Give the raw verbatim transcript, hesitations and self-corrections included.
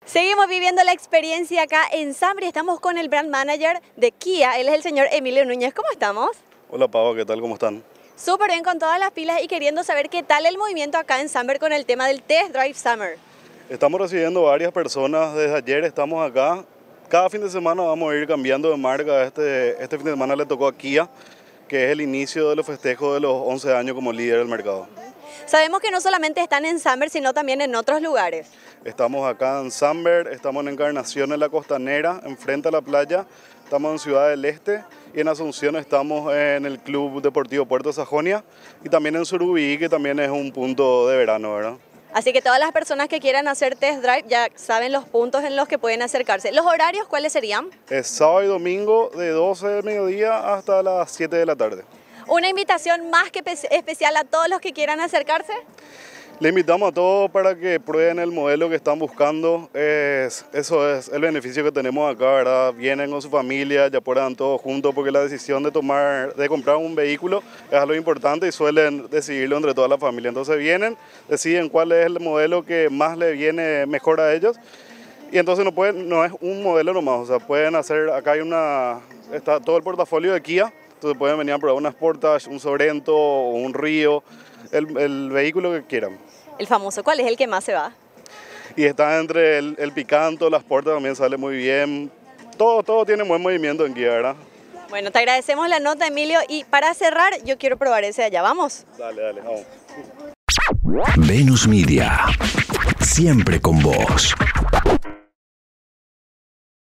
Seguimos viviendo la experiencia acá en Samber y estamos con el brand manager de Kia. Él es el señor Emilio Núñez. ¿Cómo estamos? Hola Pau, ¿qué tal? ¿Cómo están? Súper bien, con todas las pilas y queriendo saber qué tal el movimiento acá en Samber con el tema del Test Drive Summer. Estamos recibiendo varias personas desde ayer, estamos acá. Cada fin de semana vamos a ir cambiando de marca. Este, este fin de semana le tocó a Kia, que es el inicio de los festejos de los once años como líder del mercado. Sabemos que no solamente están en Samber, sino también en otros lugares. Estamos acá en Samber, estamos en Encarnación, en la Costanera, enfrente a la playa. Estamos en Ciudad del Este y en Asunción estamos en el Club Deportivo Puerto Sajonia y también en Surubí, que también es un punto de verano, ¿verdad? Así que todas las personas que quieran hacer test drive ya saben los puntos en los que pueden acercarse. ¿Los horarios cuáles serían? Es sábado y domingo de doce del mediodía hasta las siete de la tarde. ¿Una invitación más que especial a todos los que quieran acercarse? Le invitamos a todos para que prueben el modelo que están buscando. Es, eso es el beneficio que tenemos acá, ¿verdad? Vienen con su familia, ya puedan todos juntos, porque la decisión de tomar, de comprar un vehículo es algo importante y suelen decidirlo entre toda la familia. Entonces vienen, deciden cuál es el modelo que más le viene mejor a ellos. Y entonces no, pueden, no es un modelo nomás, o sea, pueden hacer, acá hay una, está todo el portafolio de Kia. Entonces pueden venir a probar una Sportage, un Sorento o un Río, el, el vehículo que quieran. El famoso, ¿cuál es el que más se va? Y está entre el, el Picanto, la Sportage también sale muy bien. Todo, todo tiene buen movimiento en Kia, ¿verdad? Bueno, te agradecemos la nota, Emilio. Y para cerrar, yo quiero probar ese de allá. ¿Vamos? Dale, dale, vamos. Venus Media, siempre con vos.